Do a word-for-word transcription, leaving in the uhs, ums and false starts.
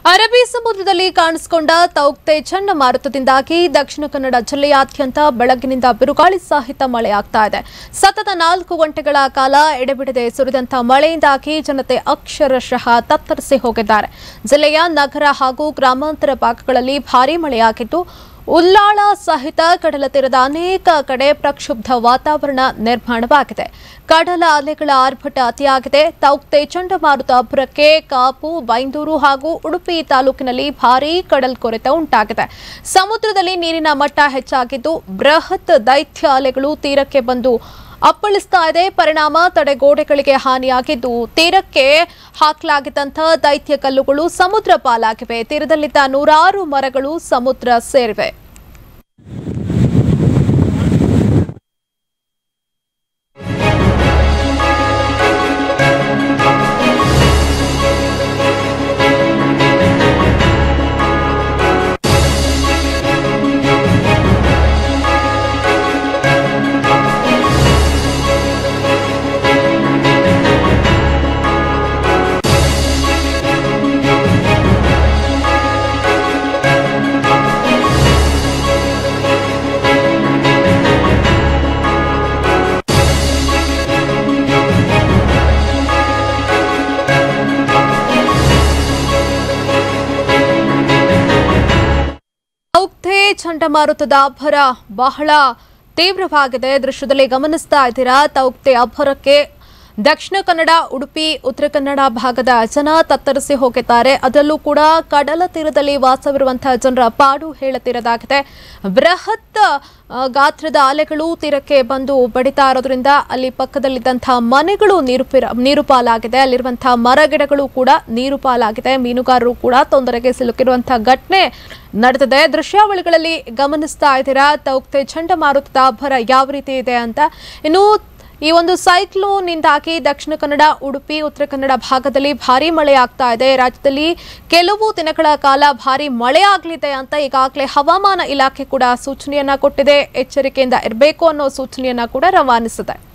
ಅರಬ್ಬಿ ಸಮುದ್ರದಲ್ಲಿ ಕಾಣಿಸಿಕೊಂಡ ತೌಕ್ತೆ ಚಂಡಮಾರುತದಿಂದಾಗಿ ದಕ್ಷಿಣ ಕನ್ನಡ ಜಿಲ್ಲೆಯಾದ್ಯಂತ ಬೆಳಗ್ಗಿನಿಂದ ಬಿರುಗಾಳಿ ಸಹಿತ ಮಳೆಯಾಗ್ತಾ ಇದೆ. ಸತತ ನಾಲ್ಕು ಗಂಟೆಗಳ ಕಾಲ ಎಡೆಬಿಡದೆ ಸುರಿದಂತ ಮಳೆಯಿಂದಾಗಿ ಜನತೆ ಅಕ್ಷರಶಃ ತತ್ತರಿಸಿ ಹೋಗಿದ್ದಾರೆ. ಜಿಲ್ಲೆಯ ನಗರ ಹಾಗೂ ಗ್ರಾಮಾಂತರ ಭಾಗಗಳಲ್ಲಿ ಭಾರೀ ಮಳೆಯಾಗಿದ್ದು ಉಲ್ಲಾಳ ಸಹಿತ ಕಡಲ ತೀರದ ಅನೇಕ ಕಡೆ ಪ್ರಕ್ಷುಬ್ಧ ವಾತಾವರಣ ನಿರ್ಮಾಣವಾಗಿದೆ. ಕಡಲ ಅಲೆಗಳ ಆರ್ಭಟ ಅತಿಯಾಗಿದೆ. ತೌಕ್ತೆ ಚಂಡಮಾರುತ ಅಬ್ಬರಕ್ಕೆ ಕಾಪು, ಬೈಂದೂರು ಹಾಗೂ ಉಡುಪಿ ತಾಲೂಕಿನಲ್ಲಿ ಭಾರೀ ಕಡಲ್ಕೊರೆತ ಉಂಟಾಗಿದೆ. ಸಮುದ್ರದಲ್ಲಿ ನೀರಿನ ಮಟ್ಟ ಹೆಚ್ಚಾಗಿದ್ದು ಬೃಹತ್ ದೈತ್ಯ ಅಲೆಗಳು ತೀರಕ್ಕೆ ಬಂದು ಅಪ್ಪಳಿಸ್ತಾ ಇದೆ. ಪರಿಣಾಮ ತಡೆಗೋಡೆಗಳಿಗೆ ಹಾನಿಯಾಗಿದ್ದು ತೀರಕ್ಕೆ ಹಾಕಲಾಗಿದ್ದಂತಹ ದೈತ್ಯ ಕಲ್ಲುಗಳು ಸಮುದ್ರ ಪಾಲಾಗಿವೆ. ತೀರದಲ್ಲಿದ್ದ ನೂರಾರು ಮರಗಳು ಸಮುದ್ರ ಸೇರಿವೆ. ತೌಕ್ತೆ ಚಂಡಮಾರುತದ ಅಬ್ಬರ ಬಹಳ ತೀವ್ರವಾಗಿದೆ. ದೃಶ್ಯದಲ್ಲಿ ಗಮನಿಸ್ತಾ ಇದ್ದೀರಾ. ತೌಕ್ತೆ ಅಬ್ಬರಕ್ಕೆ ದಕ್ಷಿಣ ಕನ್ನಡ, ಉಡುಪಿ, ಉತ್ತರ ಕನ್ನಡ ಭಾಗದ ಜನ ತತ್ತರಿಸಿ ಹೋಗಿದ್ದಾರೆ. ಅದರಲ್ಲೂ ಕೂಡ ಕಡಲ ತೀರದಲ್ಲಿ ವಾಸವಿರುವಂತಹ ಜನರ ಪಾಡು ಹೇಳತೀರದಾಗಿದೆ. ಬೃಹತ್ ಗಾತ್ರದ ಅಲೆಗಳು ತೀರಕ್ಕೆ ಬಂದು ಬಡಿತಾ ಇರೋದ್ರಿಂದ ಅಲ್ಲಿ ಪಕ್ಕದಲ್ಲಿದ್ದಂತಹ ಮನೆಗಳು ನೀರು ನೀರು ಪಾಲಾಗಿದೆ. ಅಲ್ಲಿರುವಂತಹ ಮರಗಿಡಗಳು ಕೂಡ ನೀರು ಪಾಲಾಗಿದೆ. ಮೀನುಗಾರರು ಕೂಡ ತೊಂದರೆಗೆ ಸಿಲುಕಿರುವಂತಹ ಘಟನೆ ನಡೆದಿದೆ. ದೃಶ್ಯಾವಳಿಗಳಲ್ಲಿ ಗಮನಿಸ್ತಾ ಇದ್ದೀರಾ ತೌಕ್ತೆ ಚಂಡಮಾರುತದ ಅಬ್ಬರ ಯಾವ ರೀತಿ ಇದೆ ಅಂತ. ಇನ್ನು ಈ ಒಂದು ಸೈಕ್ಲೋನ್ ನಿಂದಾಗಿ ದಕ್ಷಿಣ ಕನ್ನಡ, ಉಡುಪಿ, ಉತ್ತರ ಕನ್ನಡ ಭಾಗದಲ್ಲಿ ಭಾರೀ ಮಳೆ ಆಗ್ತಾ ಇದೆ. ರಾಜ್ಯದಲ್ಲಿ ಕೆಲವು ದಿನಗಳ ಕಾಲ ಭಾರೀ ಮಳೆ ಆಗಲಿದೆ ಅಂತ ಈಗಾಗಲೇ ಹವಾಮಾನ ಇಲಾಖೆ ಕೂಡ ಸೂಚನೆಯನ್ನ ಕೊಟ್ಟಿದೆ. ಎಚ್ಚರಿಕೆಯಿಂದ ಇರಬೇಕು ಅನ್ನೋ ಸೂಚನೆಯನ್ನ ಕೂಡ ರವಾನಿಸಿದೆ.